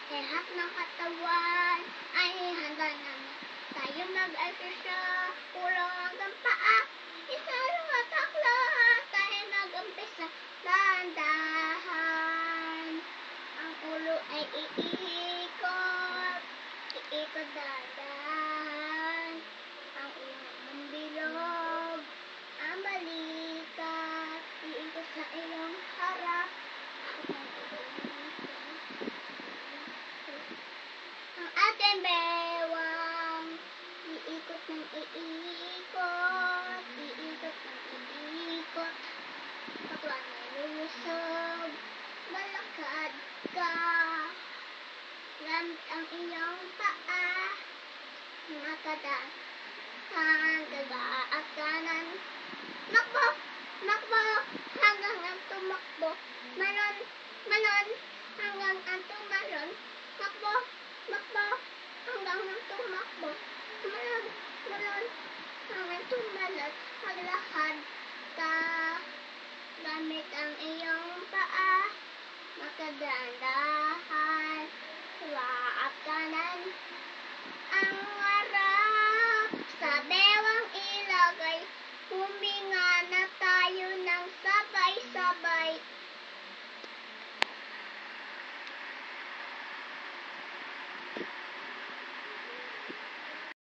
Lahat ng katawan ay handa na tayo mag-exercise. Ulo hanggang paa, isarong at lahat tayo mag-umpisa. Dahan-dahan, ang ulo ay iikot, iikot dahan-dahan. Ang iyong bilog, ang balikat, iikot sa iyong harap. Ang ating bewang, iikot ng iikot, iikot ng iikot. Kapag nalusog, balakad ka. Gamit ang iyong paa, nakadaan, kaga at kanan. Makbo, makbo, hanggang ang tumakbo. Malon, malon, hanggang ang tumalon. Makbo, makbo, hanggang ang tumakbo. Malon, malon, hanggang tumalon. Maglakad ka, gamit ang iyong paa, makadaan-dahan, kaliwa at kanan. Ang